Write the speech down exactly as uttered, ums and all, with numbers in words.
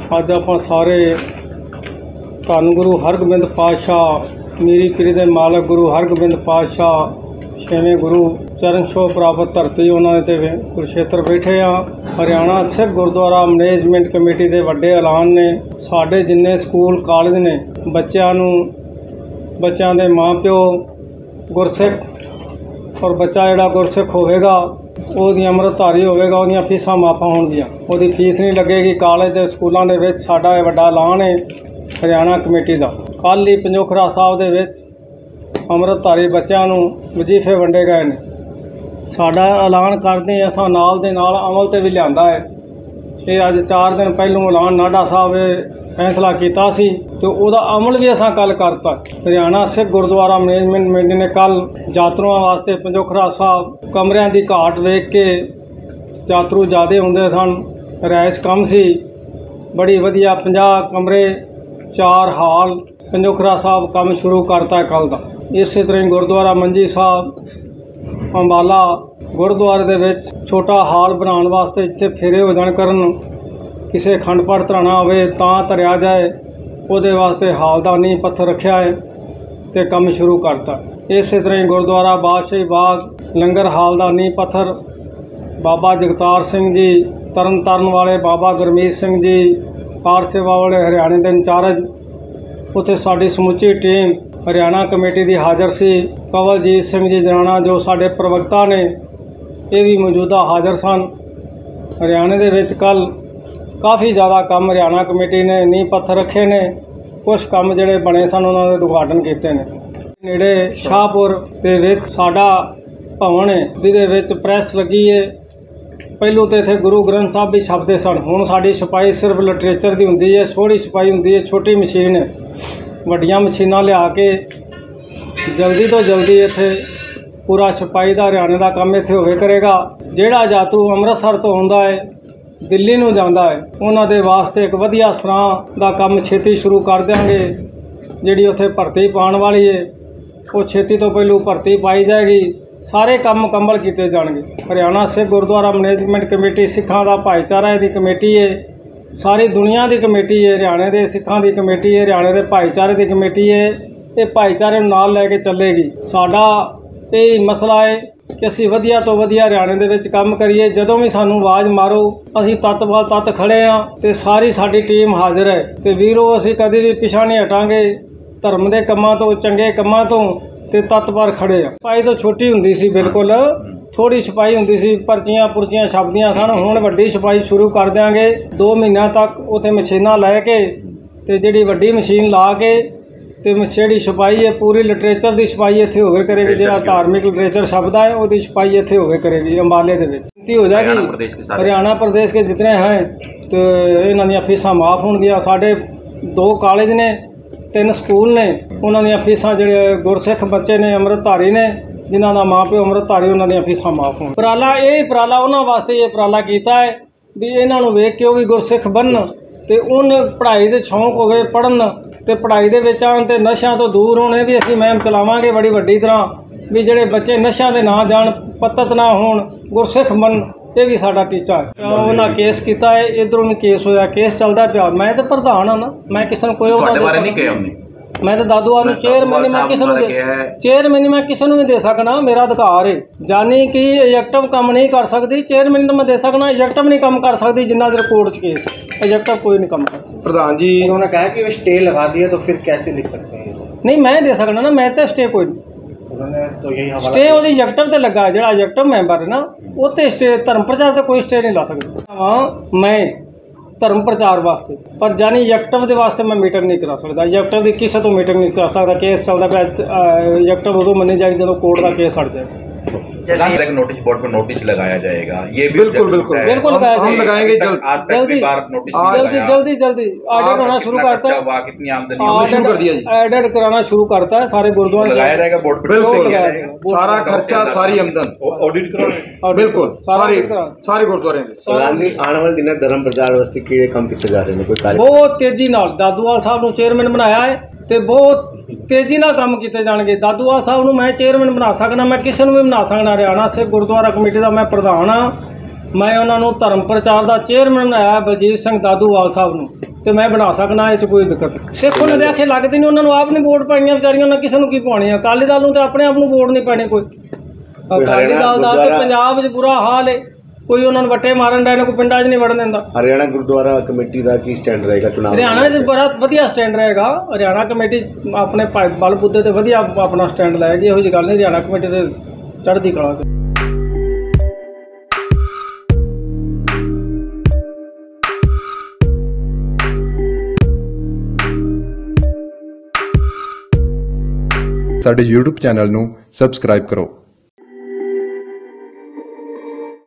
अज आपां सारे धन गुरु हरगोबिंद पातशाह मीरी पीरी दे मालक गुरु हरगोबिंद पातशाह छेवें गुरु चरण छोह प्राप्त धरती उन्होंने ते कुरुक्षेत्र बैठे हाँ। हरियाणा सिख गुरुद्वारा मैनेजमेंट कमेटी के वड्डे ऐलान ने साढ़े जिन्ने स्कूल कॉलेज ने बच्चों नूं बच्चों के माँ प्यो गुरसिख और बच्चा जिहड़ा गुरसिख होवेगा ਉਹਦੀ ਅੰਮ੍ਰਿਤਧਾਰੀ ਹੋਵੇਗਾ ਉਹਦੀਆਂ ਫੀਸਾਂ ਮਾਫ ਹੋਣਗੀਆਂ। ਉਹਦੀ ਫੀਸ नहीं लगेगी। ਕਾਲਜ ਦੇ ਸਕੂਲਾਂ ਦੇ ਵਿੱਚ ਸਾਡਾ ਇਹ ਵੱਡਾ ਐਲਾਨ ਹੈ ਹਰਿਆਣਾ ਕਮੇਟੀ ਦਾ। ਕੱਲ੍ਹ ਹੀ ਪੰਜੋਖਰਾ ਸਾਹਿਬ ਦੇ ਵਿੱਚ ਅੰਮ੍ਰਿਤਧਾਰੀ ਬੱਚਿਆਂ ਨੂੰ ਵਜ਼ੀਫੇ ਵੰਡੇ ਗਏ ਨੇ। ਸਾਡਾ ਐਲਾਨ ਕਰਦੇ ਅਸਾਂ ਨਾਲ ਦੇ ਨਾਲ ਅਮਲ ਤੇ ਵੀ ਲਿਆਂਦਾ ਹੈ। ਇਹ ਅੱਜ ਚਾਰ दिन ਪਹਿਲੋਂ ਐਲਾਨ ਨਾਢਾ ਸਾਹਿਬ ਨੇ फैसला किया सी तो ਉਹਦਾ अमल भी असां कल करता। हरियाणा सिख गुरुद्वारा मैनेजमेंट कमेटी ने कल यात्रुओं वास्ते पंजोखरा साहब कमरिਆਂ ਦੀ घाट वेख के यात्रु ज़्यादा होंदे सन, रहायश कम सी, बड़ी वधिया पचास कमरे चार हाल पंजोखरा साहब काम शुरू करता है कल का। इस तरह गुरुद्वारा मंजी साहब अंबाला गुरुद्वारे दे विच छोटा हाल बनाने वास्ते इत्थे फेरे हो जाण करन किसी अखंड पाठ धराना होवे तां धरिया जाए उहदे वास्ते हाल दा नींह पत्थर रखिया है ते काम शुरू करता। इस तरह ही गुरुद्वारा बादशाही बाग लंगर हाल दा नींह पत्थर बाबा जगतार सिंह जी तरन तारण वाले बाबा गुरमीत सिंह जी कार सेवा वाले हरियाणे के इंचार्ज उत्थे साडी समुची टीम हरियाणा कमेटी की हाज़र सी। कंवलजीत सिंह जी जराणा जो साडे प्रवक्ता ने ये भी मौजूदा हाज़र सन। हरियाणे दे विच कल काफ़ी ज़्यादा काम हरियाणा कमेटी ने नींह पत्थर रखे ने। कुछ काम जिहड़े बने सन उन्होंने उद्घाटन किए ने। नेड़े शाहपुर दे विच साडा भवन है जिहदे विच प्रैस लगी है। पहलों तो इत्थे गुरु ग्रंथ साहब भी छपते सन, हुण साडी छपाई सिर्फ लिटरेचर की हुंदी है। छोटी छपाई हुंदी है, छोटी मशीन है। वड्डियां मशीनां लिया के जल्दी तो जल्दी इत्थे पूरा छपाई का हरियाणे का काम इत्थे होवे करेगा। जिहड़ा यात्रु अमृतसर तो आउंदा है दिल्ली नूं जांदा है उन्हां दे वास्ते एक वधिया सराह का काम छेती शुरू कर देंगे। जिहड़ी उत्थे भर्ती पाउण वाली है वो छेती तो पहलू भर्ती पाई जाएगी। सारे काम मुकम्मल किए जाएंगे। हरियाणा सिख गुरुद्वारा मैनेजमेंट कमेटी सिखां दा भाईचारा की कमेटी है, सारी दुनिया की कमेटी है। हरियाणे के सिखां की कमेटी है, हरियाणे के भाईचारे की कमेटी है। ये भाईचारे नाल लैके चलेगी। साडा यही मसला है कि असी वधिया तो वधिया हरियाणे दे विच काम करिए। जदों भी सानू आवाज़ मारो असी तत्त बाल तत्त खड़े हाँ ते सारी साडी टीम हाज़र है। ते वीरो असी कभी भी पिछा नहीं हटांगे। धर्म के कामां तो चंगे कामां तो ते तत्त पर खड़े हाँ। छपाई तो छोटी हुंदी सी, बिल्कुल थोड़ी छपाई हुंदी सी, पर्चियां पुर्चियां छपदियां सन। हुण वड्डी छपाई शुरू कर देंगे। दो महीनों तक उत्थे मशीनां लै के ते जिहड़ी वड्डी मशीन ला के तो जिहड़ी छपाई है पूरी लिटरेचर की छपाई इत्थे होवे करेगी। जिहड़ा धार्मिक लिटरेचर छपदा है उसकी छपाई इत्थे होवे करेगी। अंबाले दे विच हो जाएगी। हरियाणा प्रदेश के जितने हैं तो इन्हां दीयां फीसां माफ़ होणगीआं। साडे दो कॉलेज ने, तीन स्कूल ने, उन्हां दीयां फीसां जिहड़े गुरसिख बच्चे ने अमृतधारी ने जिन्हां दा माँ प्यो अमृतधारी उन्हां दीयां फीसां माफ़ होण। उपराला ये उपराला उन्हां वास्ते ये उपराला कीता है भी इन्हां नूं वेख के वो भी गुरसिख बनन ते उन पढ़ाई दे शौक होवे पढ़न ते पढ़ाई दे विच आउण ते नशिਆਂ तो दूर होने भी असीं मुहिम चलावांगे बड़ी वड्डी तरह भी जिहड़े बच्चे नशिਆਂ दे ना जाण पत्तत ना होण गुरसिख बनन। ये भी साडा टीचा है। उन्हां केस कीता है, इधरों भी केस होया, केस चलदा पिया। मैं तो प्रधान हाँ ना, मैं किसी नूं कोई मैं तो दादूआल चेयरमैन मैं किसी चेयरमैन मैं किसी भी दे सकना, मेरा अधिकार है। जानी कि एजेक्टिव काम नहीं कर सकती, चेयरमैन तो मैं दे सकना, एजेक्टिव नहीं काम कर सकती जिन्ना देर कोर्ट च केस एजेक्टिव कोई नहीं काम कर सकता। प्रधान जी उन्होंने कहा कि स्टे लगा दिया तो फिर कैसे लिख सकते हैं? नहीं मैं दे सकना ना, मैं तो स्टे कोई नहीं। उन्होंने तो यही स्टे वो एजेक्टिव तो लगा जो एजेक्टिव मैंबर है ना वो तो स्टे धर्म प्रचार तो कोई स्टे नहीं ला सकता। हाँ मैं धर्म प्रचार वास्ते पर जानी एजेक्टिव के वास्ते मैं मीटिंग नहीं करा सकता। एजेक्टिव की किसी तो मीटिंग नहीं करा सकता। केस चलता पाया एजेक्टिव उदों मनी जाएगी जो कोर्ट का केस हट जाएगा। नोटिस बोर्ड पर नोटिस लगाया जाएगा। ये भी बिल्कुल बिल्कुल बिल्कुल हम लगाएंगे जल्दी जल्दी जल्दी जल्दी ऑडिट होना शुरू करता है। कितनी आमदनी ऑडिट कराना शुरू करता है। सारे गुरुद्वारे लगाया जाएगा बोर्ड पर, बिल्कुल सारा खर्चा सारी आमदन ऑडिट कराना बिल्कुल सारे सारे गुरुद्वारे आने वाले दिन धर्म प्रचार वास्ते किहड़े काम किए जा रहे हैं? कोई कार्य बहुत तेजी नाल दादूआल साहब नूं चेयरमैन बनाया है तो बहुत तेजी नाल काम किए जाएंगे। दादूआल साहब नूं मैं चेयरमैन बना सकना, मैं किसी भी बना सकना। हरियाणा सिख गुरुद्वारा कमेटी का मैं प्रधान हाँ। मैं उन्होंने धर्म प्रचार का चेयरमैन बनाया बलजीत सिंह दादूआल साहब नूं। ਤੇ ਮੈਂ ਬਣਾ ਸਕਣਾ, ਇਹ 'ਚ ਕੋਈ ਦਿੱਕਤ ਨਹੀਂ। ਸਿੱਖ ਉਹਨਾਂ ਦੇ ਆਖੇ ਲੱਗਦੇ ਨਹੀਂ, ਉਹਨਾਂ ਨੂੰ ਆਪ ਨਹੀਂ ਵੋਟ ਪਾਈਆਂ ਵਿਚਾਰੀਆਂ, ਉਹਨਾਂ ਕਿਸੇ ਨੂੰ ਕੀ ਪਾਉਣੀ ਆ। ਅਕਾਲੀ ਦਲ ਨੂੰ ਤੇ ਆਪਣੇ ਆਪ ਨੂੰ ਵੋਟ ਨਹੀਂ ਪੈਣੀ ਕੋਈ। ਅਕਾਲੀ ਦਲ ਦਾ ਤੇ ਪੰਜਾਬ 'ਚ ਬੁਰਾ ਹਾਲ ਹੈ, ਕੋਈ ਉਹਨਾਂ ਨੂੰ ਵੱਟੇ ਮਾਰਨ ਦਾ, ਕੋਈ ਪਿੰਡਾਂ 'ਚ ਨਹੀਂ ਵੜਨ ਦਿੰਦਾ। ਹਰਿਆਣਾ ਗੁਰਦੁਆਰਾ ਕਮੇਟੀ ਦਾ ਕੀ ਸਟੈਂਡ ਰਹੇਗਾ ਚੁਣਾਵ? ਹਰਿਆਣਾ 'ਚ ਬੜਾ ਵਧੀਆ ਸਟੈਂਡ ਰਹੇਗਾ। ਹਰਿਆਣਾ ਕਮੇਟੀ ਆਪਣੇ ਬਲਬੁੱਦੇ ਤੇ ਵਧੀਆ ਆਪਣਾ ਸਟੈਂਡ ਲਾਏਗੀ, ਇਹੋ ਜਿਹੀ ਗੱਲ ਨਹੀਂ। ਹਰਿਆਣਾ ਕਮੇਟੀ ਤੇ ਚੜ੍ਹਦੀ ਕਲਾ 'ਚ। ਸਾਡੇ YouTube ਚੈਨਲ ਨੂੰ ਸਬਸਕ੍ਰਾਈਬ ਕਰੋ।